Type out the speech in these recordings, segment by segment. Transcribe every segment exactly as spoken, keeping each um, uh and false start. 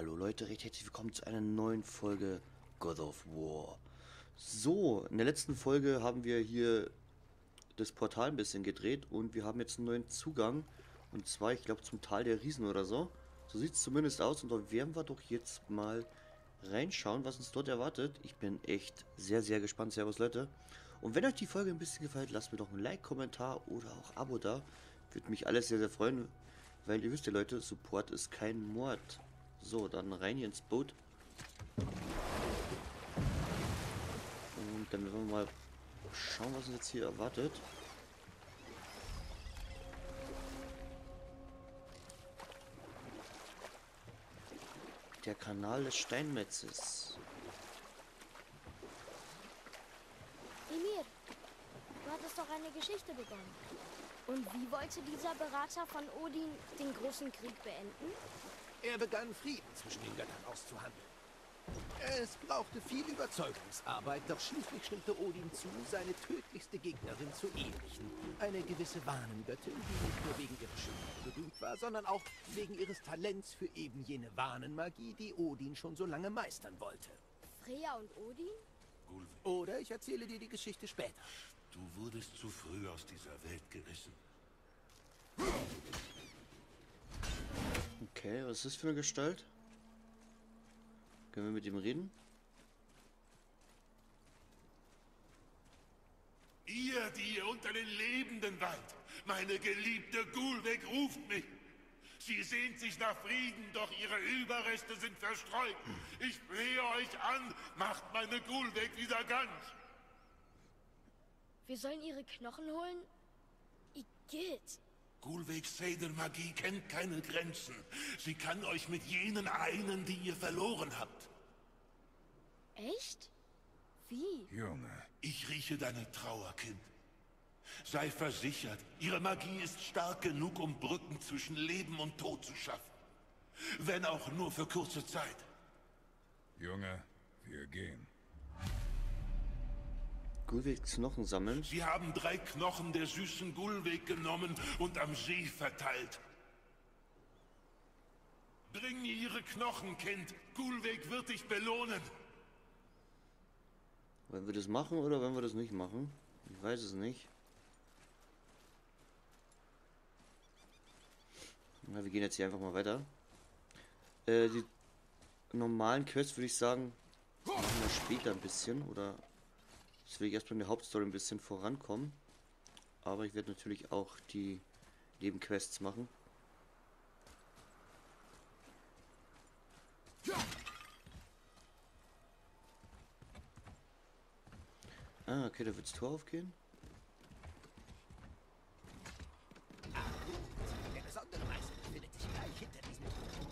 Hallo Leute, recht herzlich willkommen zu einer neuen Folge God of War. So, in der letzten Folge haben wir hier das Portal ein bisschen gedreht und wir haben jetzt einen neuen Zugang. Und zwar, ich glaube, zum Tal der Riesen oder so. So sieht es zumindest aus und da werden wir doch jetzt mal reinschauen, was uns dort erwartet. Ich bin echt sehr, sehr gespannt. Servus Leute. Und wenn euch die Folge ein bisschen gefällt, lasst mir doch ein Like, Kommentar oder auch Abo da. Würde mich alles sehr, sehr freuen, weil ihr wisst ja Leute, Support ist kein Mord. So, dann rein hier ins Boot. Und dann werden wir mal schauen, was uns jetzt hier erwartet. Der Kanal des Steinmetzes. Ymir, du hattest doch eine Geschichte begonnen. Und wie wollte dieser Berater von Odin den großen Krieg beenden? Er begann Frieden zwischen den Göttern auszuhandeln. Es brauchte viel Überzeugungsarbeit, doch schließlich stimmte Odin zu, seine tödlichste Gegnerin zu ehelichen. Eine gewisse Wahnengöttin, die nicht nur wegen ihrer Schönheit berühmt war, sondern auch wegen ihres Talents für eben jene Wahnenmagie, die Odin schon so lange meistern wollte. Freya und Odin? Oder ich erzähle dir die Geschichte später. Du wurdest zu früh aus dieser Welt gerissen. Okay, was ist das für eine Gestalt? Können wir mit ihm reden? Ihr, die ihr unter den Lebenden weilt, meine geliebte Gulveig ruft mich. Sie sehnt sich nach Frieden, doch ihre Überreste sind verstreut. Ich flehe euch an, macht meine Gulveig wieder ganz. Wir sollen ihre Knochen holen? Igitt! Gulveigs Seidenmagie kennt keine Grenzen. Sie kann euch mit jenen einen, die ihr verloren habt. Echt? Wie? Junge. Ich rieche deine Trauer, Kind. Sei versichert, ihre Magie ist stark genug, um Brücken zwischen Leben und Tod zu schaffen. Wenn auch nur für kurze Zeit. Junge, wir gehen. Gulveigs Knochen sammeln. Sie haben drei Knochen der süßen Gulveig genommen und am See verteilt. Bring mir ihre Knochen, Kind. Gulveig wird dich belohnen. Wollen wir das machen oder wollen wir das nicht machen? Ich weiß es nicht. Na, wir gehen jetzt hier einfach mal weiter. Äh, die normalen Quests würde ich sagen, machen wir später ein bisschen. Oder jetzt will ich erstmal in der Hauptstory ein bisschen vorankommen. Aber ich werde natürlich auch die Nebenquests machen. Ah, okay, da wird das Tor aufgehen. Der besondere Meister befindet sich gleich hinter diesem Tor.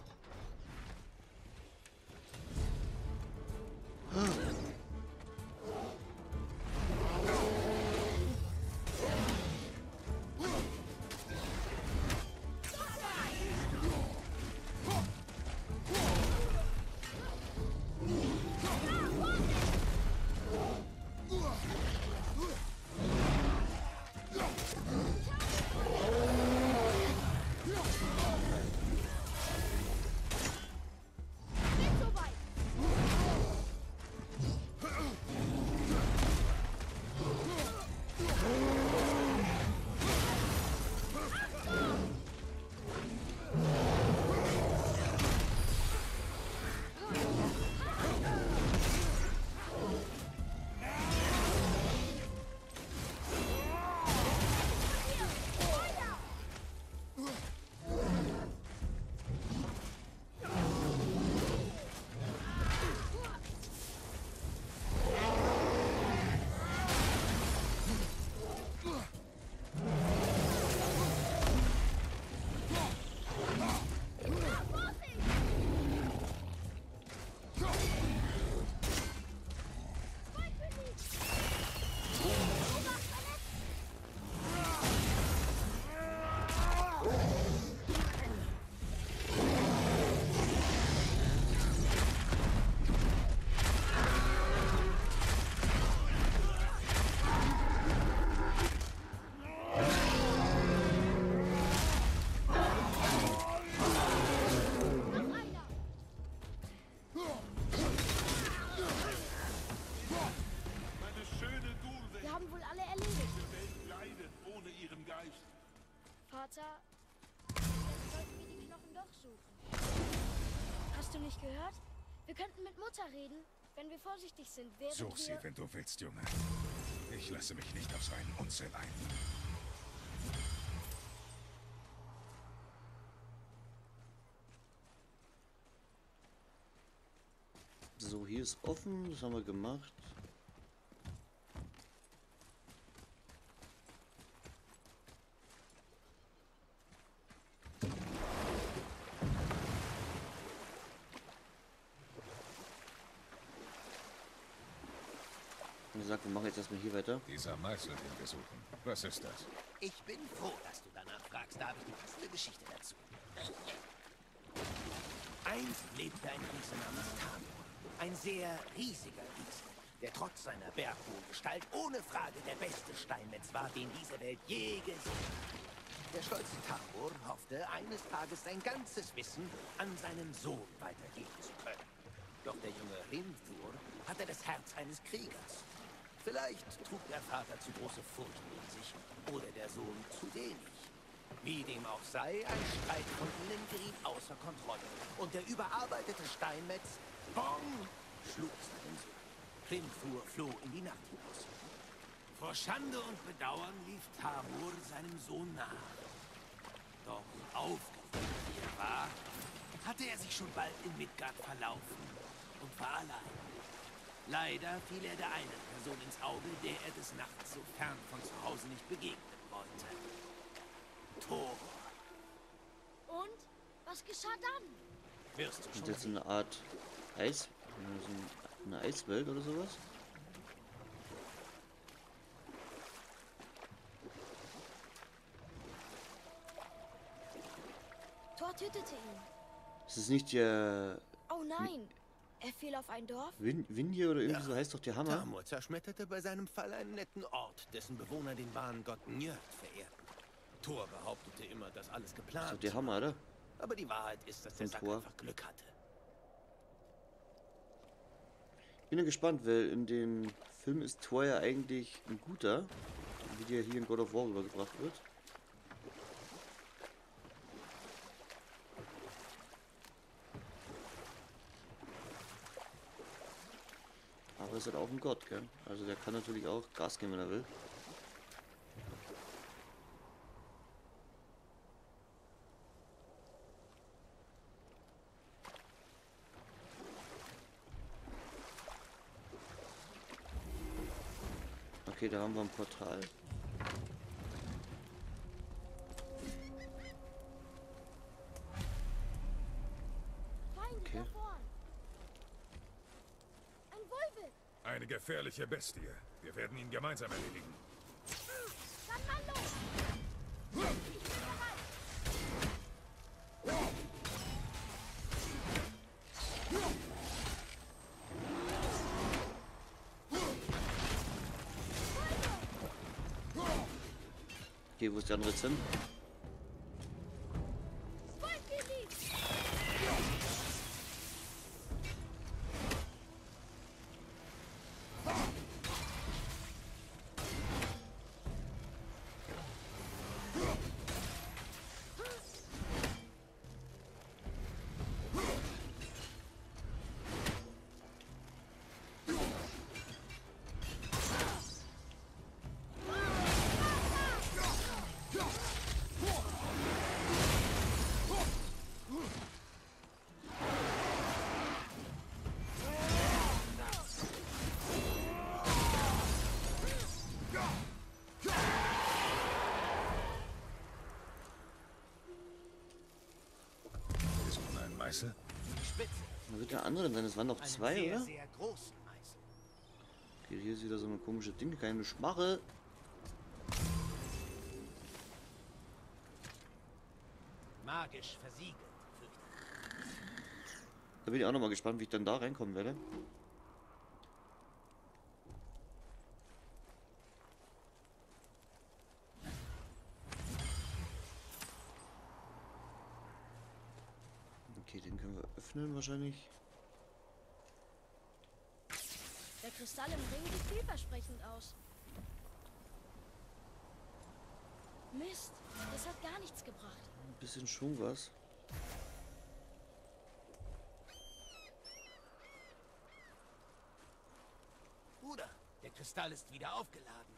Hast du nicht gehört? Wir könnten mit Mutter reden, wenn wir vorsichtig sind, während Such sie, wir... wenn du willst, Junge. Ich lasse mich nicht auf seinen Unsinn ein. So, hier ist offen, das haben wir gemacht. Wie gesagt, wir machen jetzt erstmal hier weiter. Dieser Meißel, den wir suchen. Was ist das? Ich bin froh, dass du danach fragst. Da habe ich die passende Geschichte dazu. Einst lebte ein Riese namens Tamur. Ein sehr riesiger Riese, der trotz seiner berghohen Gestalt ohne Frage der beste Steinmetz war, den diese Welt je gesehen hat. Der stolze Tamur hoffte, eines Tages sein ganzes Wissen an seinen Sohn weitergeben zu können. Doch der junge Rimthur hatte das Herz eines Kriegers. Vielleicht trug der Vater zu große Furcht in sich oder der Sohn zu wenig. Wie dem auch sei, ein Streit von ihnen geriet außer Kontrolle. Und der überarbeitete Steinmetz, Bong, schlug seinen Sohn. Rimthur floh in die Nacht hinaus. Vor Schande und Bedauern lief Tamur seinem Sohn nach. Doch aufgeregt wie er war, hatte er sich schon bald in Midgard verlaufen und war allein. Leider fiel er der einen Person ins Auge, der er des Nachts so fern von zu Hause nicht begegnen wollte. Thor. Und? Was geschah dann? Wirst du Und schon jetzt eine Art Eis, also eine Eiswelt oder sowas. Thor tötete ihn. Ist es nicht der Oh nein, er fiel auf ein Dorf? Win Vinje oder irgendwie Ja. so heißt doch der Hammer? Tamur zerschmetterte bei seinem Fall einen netten Ort, dessen Bewohner den wahren Gott Njörd verehrten. Thor behauptete immer, dass alles Ist geplant doch der war. Hammer, oder? Aber die Wahrheit ist, dass der Von Sack Thor. einfach Glück hatte. Bin ja gespannt, weil in dem Film ist Thor ja eigentlich ein guter, wie der hier in God of War rübergebracht wird. Aber ist halt auch ein Gott, gell? Also der kann natürlich auch Gas geben, wenn er will. Okay, da haben wir ein Portal. Feinde Okay. da vorn. Ein Wolwig. Eine gefährliche Bestie. Wir werden ihn gemeinsam erledigen. Dann mal los. Ich bin bereit. Okay, wo ist der andere Zinn? Folgt mir nicht. Ist nun ein Meißel? Die Spitze. Wo wird der andere denn sein? Das waren noch Einen zwei, sehr, oder? sehr großen Meißel. Okay, hier ist wieder so eine komische Ding, keine Schmache. Magisch versiegelt, fürchte Da bin ich auch noch mal gespannt, wie ich dann da reinkommen werde. Okay, den können wir öffnen wahrscheinlich. Der Kristall im Ring sieht vielversprechend aus. Mist, das hat gar nichts gebracht. Ein bisschen schon was. Der Kristall ist wieder aufgeladen.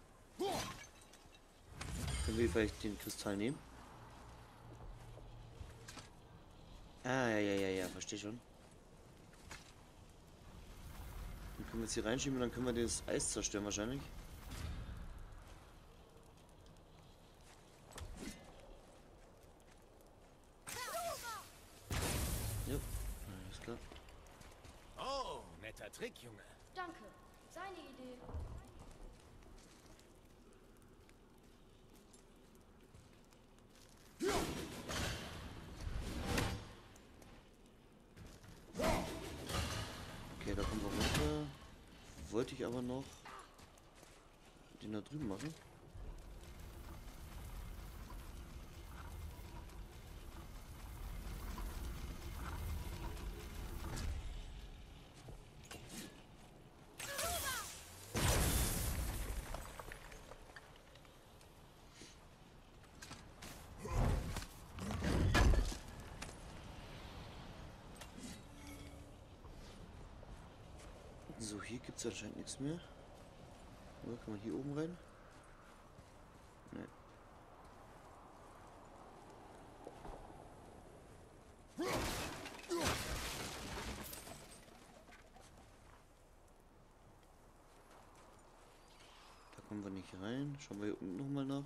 Können wir vielleicht den Kristall nehmen? Ah, ja, ja, ja, ja, verstehe schon. Dann können wir jetzt hier reinschieben und dann können wir das Eis zerstören wahrscheinlich. Ja, alles klar. Oh, netter Trick, Junge. Danke. Seine Idee. Okay, da kommen wir runter. Wollte ich aber noch den da drüben machen. So, hier gibt es anscheinend nichts mehr. Oder kann man hier oben rein? Nee. Da kommen wir nicht rein. Schauen wir hier unten nochmal nach.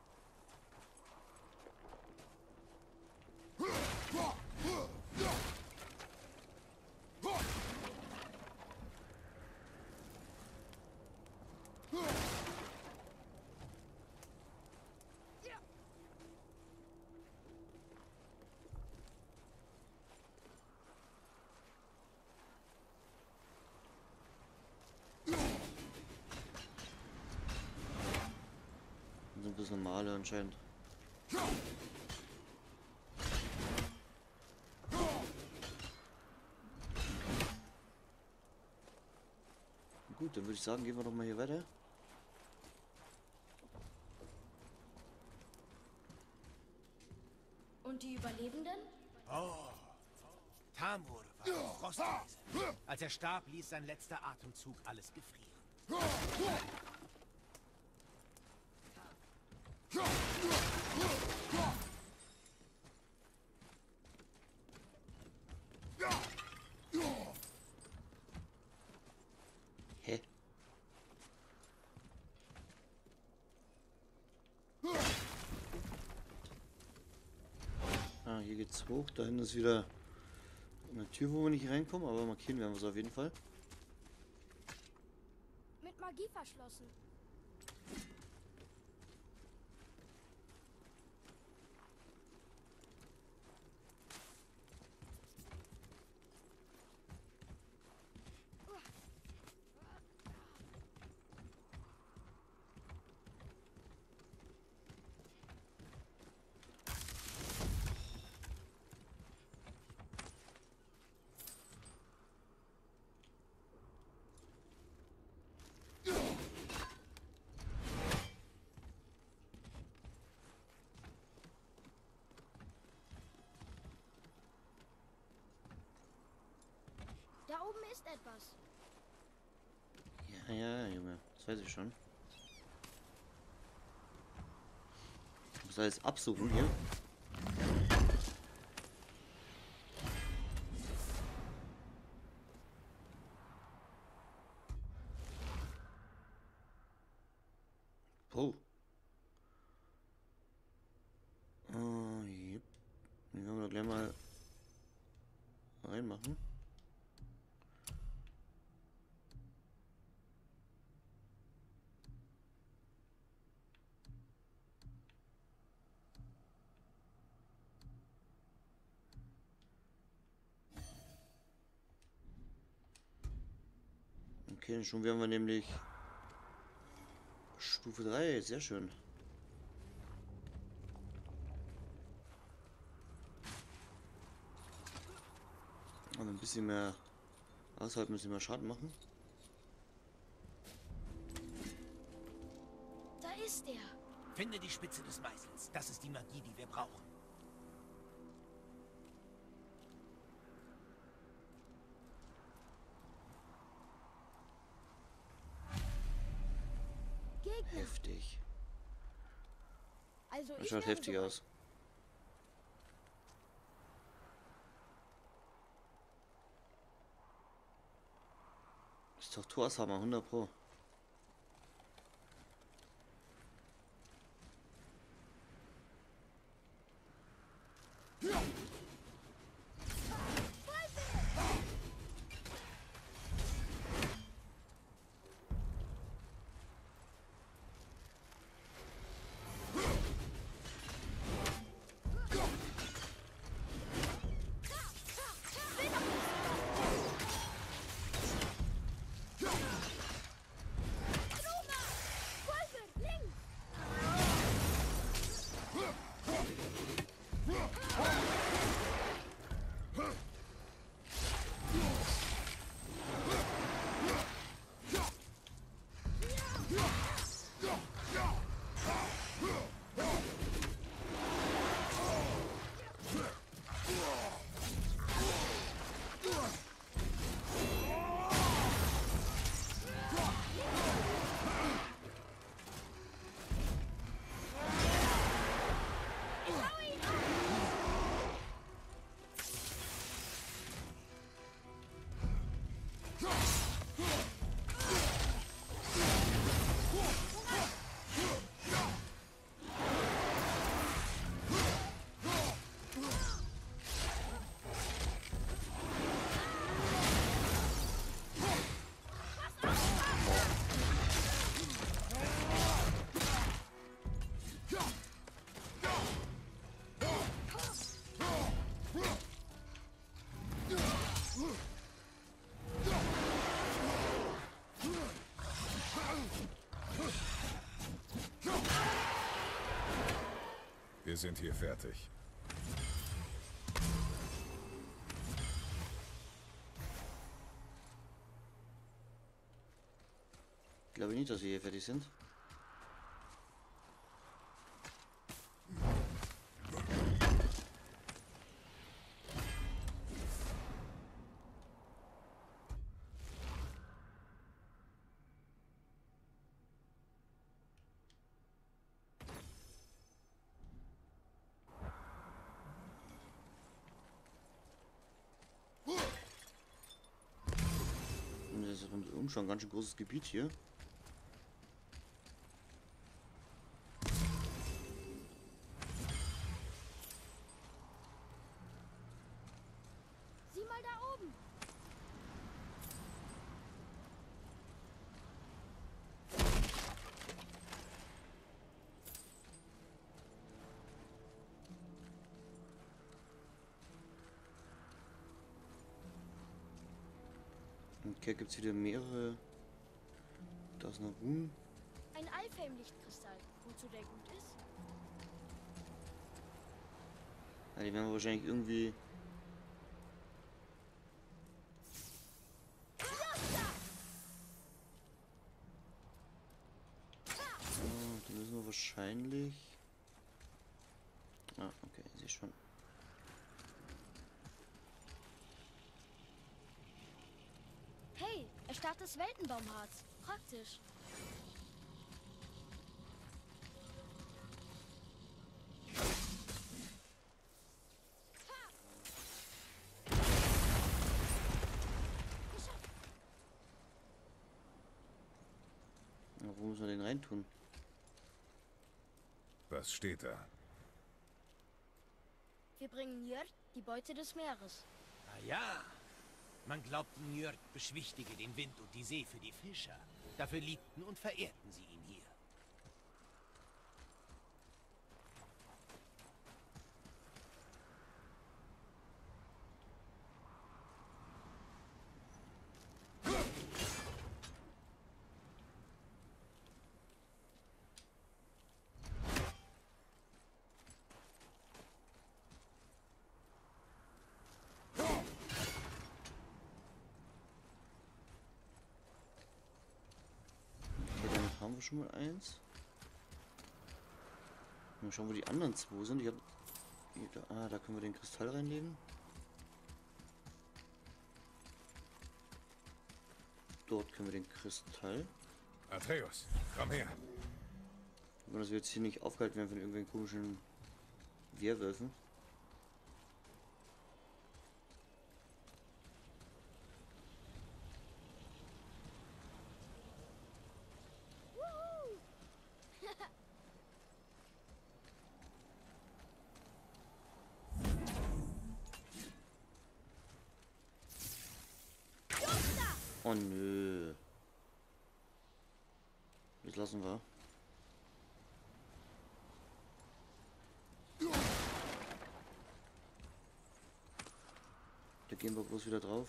Sind das normale anscheinend. Gut, dann würde ich sagen, gehen wir doch mal hier weiter. Und die Überlebenden? Oh. Tamur war ein Frostwesen. Als er starb, ließ sein letzter Atemzug alles gefrieren. Hä? Ah, hier geht's hoch. Da hinten ist wieder eine Tür, wo wir nicht reinkommen, aber markieren werden wir es auf jeden Fall. Mit Magie verschlossen. Da oben ist etwas. Ja, ja, Junge, das weiß ich schon. Ich muss alles absuchen hier. Oh. Oh, yep. Den können wir doch gleich mal reinmachen. Okay, schon werden wir nämlich Stufe drei, sehr schön. Also ein bisschen mehr außerhalb, ein bisschen mehr Schaden machen. Da ist er. Finde die Spitze des Meißels. Das ist die Magie, die wir brauchen. Gegner. Heftig. Also Das ich schaut wäre heftig soweit. aus. Ist doch Thorshammer, hundert Pro. Wir sind hier fertig. Ich glaube nicht, dass wir hier fertig sind. Und das ist rundum schon ein ganz schön großes Gebiet hier. Sieh mal da oben. Okay, gibt es wieder mehrere. Da ist noch Ruhen. Ein Alfheim-Lichtkristall. Wozu der gut ist? Ja, die werden wir wahrscheinlich irgendwie. Oh, die müssen wir wahrscheinlich. Ah, okay, ich sehe schon. Hey, erstarrtes Weltenbaumharz. Praktisch. Ja, wo müssen wir den reintun? Was steht da? Wir bringen Njörd die Beute des Meeres. Na ja, man glaubt, Njörd beschwichtige den Wind und die See für die Fischer. Dafür liebten und verehrten sie ihn hier. Okay, damit haben wir schon mal eins. Mal schauen, wo die anderen zwei sind. Ich hab, hier, da, ah, da können wir den Kristall reinlegen. Dort können wir den Kristall. Atreus, komm her. Aber dass wir jetzt hier nicht aufgehalten werden von irgendwelchen komischen Werwölfen. Oh nö. Das lassen wir. Da gehen wir bloß wieder drauf.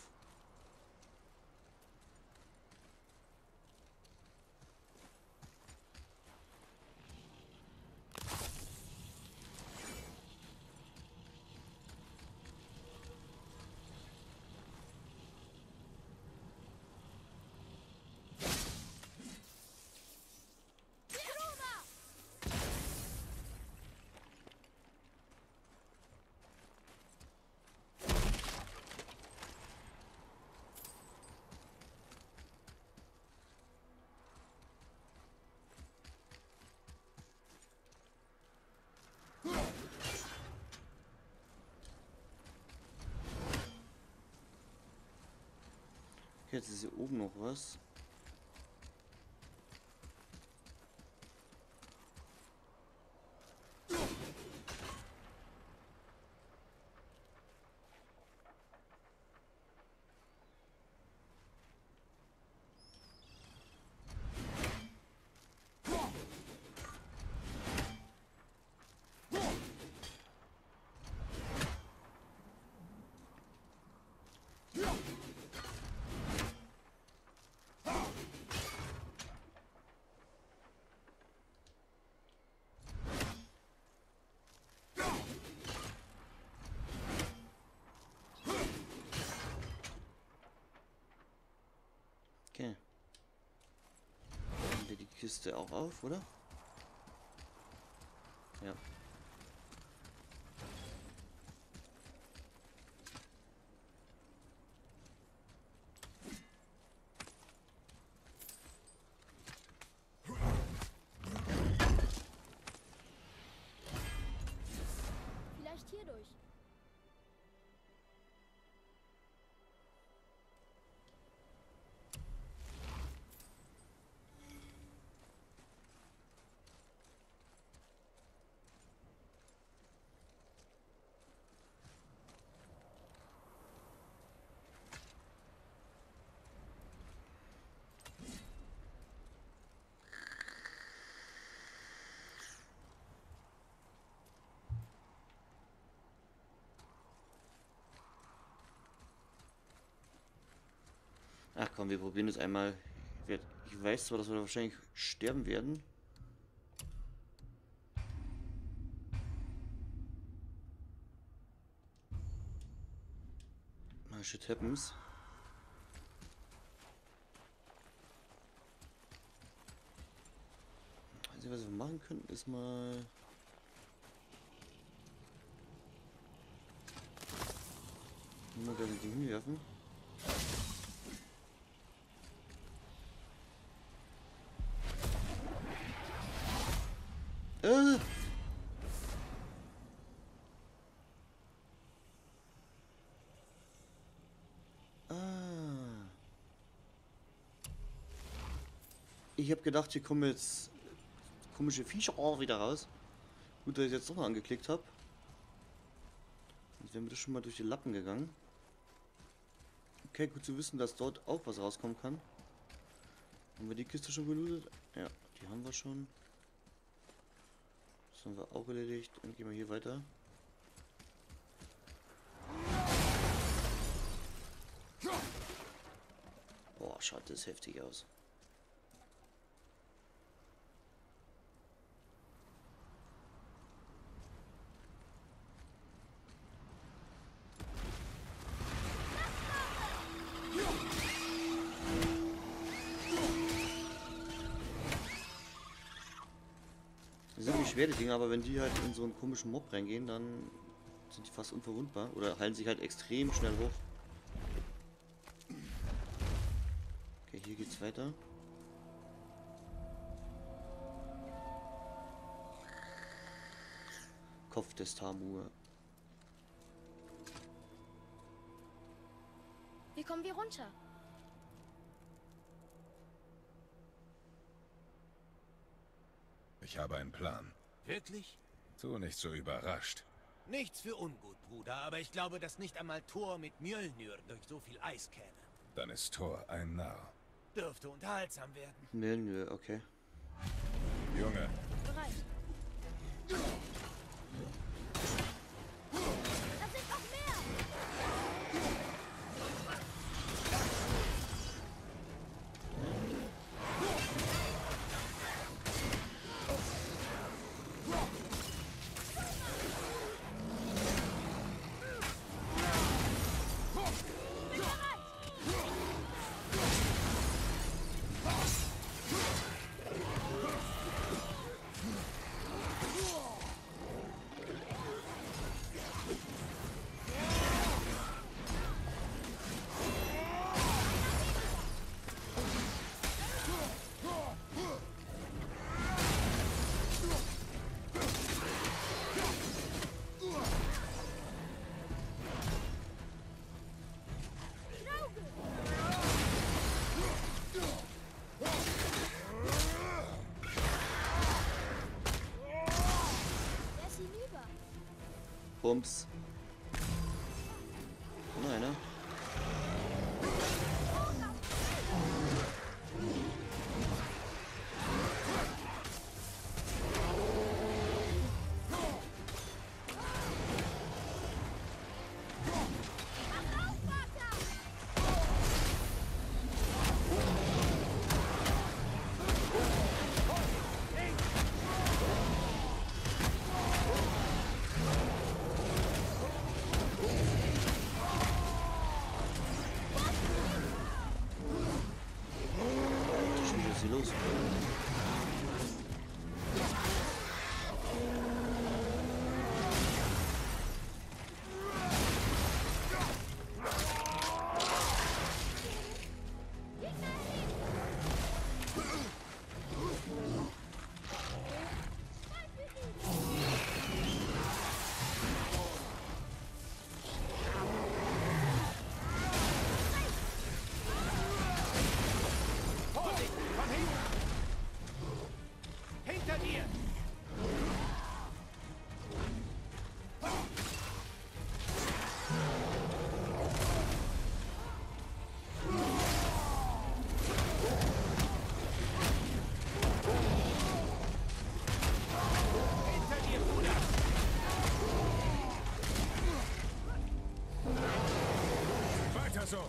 Jetzt ist hier oben noch was. Okay. Machen wir die Kiste auch auf, oder? Ja. Vielleicht hierdurch. Ach komm, wir probieren es einmal. Ich weiß zwar, dass wir wahrscheinlich sterben werden. Mal shit happens. Also was wir machen können, ist mal nur das Ding hinwerfen. Äh. Ah. Ich habe gedacht, hier kommen jetzt komische Viecher auch wieder raus. Gut, dass ich jetzt doch noch angeklickt habe. Jetzt wäre mir das schon mal durch die Lappen gegangen. Okay, gut zu wissen, dass dort auch was rauskommen kann. Haben wir die Kiste schon gelootet? Ja, die haben wir schon. Das haben wir auch erledigt. Dann gehen wir hier weiter. Boah, schaut das heftig aus. Das sind nicht schwere Dinge, aber wenn die halt in so einen komischen Mob reingehen, dann sind die fast unverwundbar oder heilen sich halt extrem schnell hoch. Okay, hier geht's weiter. Kopf des Tamur. Wie kommen wir runter? Ich habe einen Plan. Wirklich? Tu nicht so überrascht. Nichts für ungut, Bruder, aber ich glaube, dass nicht einmal Thor mit Mjölnir durch so viel Eis käme. Dann ist Thor ein Narr. Dürfte unterhaltsam werden. Mjölnir, okay. Junge, Bereit. Da sind noch mehr! Wer ist hinüber? Bums. Nein, ne? Was ist hier los? Vorsicht! Komm hin! Hinter dir! Hinter dir, Bruder! weiter so!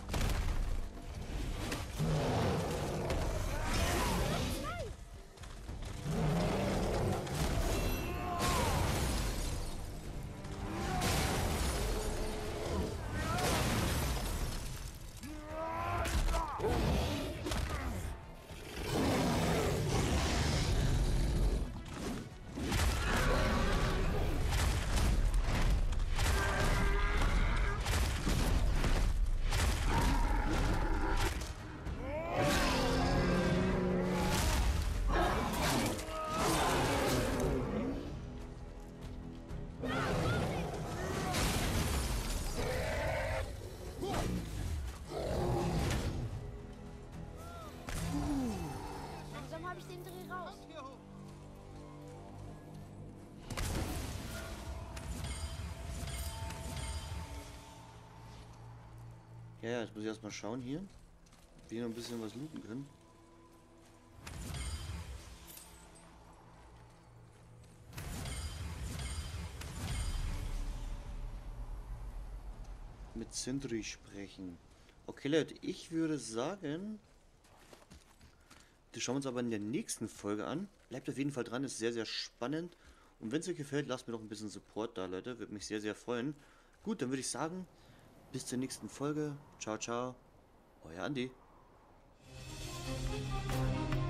Langsam habe ich den Dreh raus. Ja, ja, jetzt muss ich erstmal schauen hier. Ob wir noch ein bisschen was looten können. Mit Sindri sprechen. Okay, Leute, ich würde sagen, das schauen wir uns aber in der nächsten Folge an. Bleibt auf jeden Fall dran, ist sehr, sehr spannend. Und wenn es euch gefällt, lasst mir doch ein bisschen Support da, Leute. Würde mich sehr, sehr freuen. Gut, dann würde ich sagen, bis zur nächsten Folge. Ciao, ciao. Euer Andi.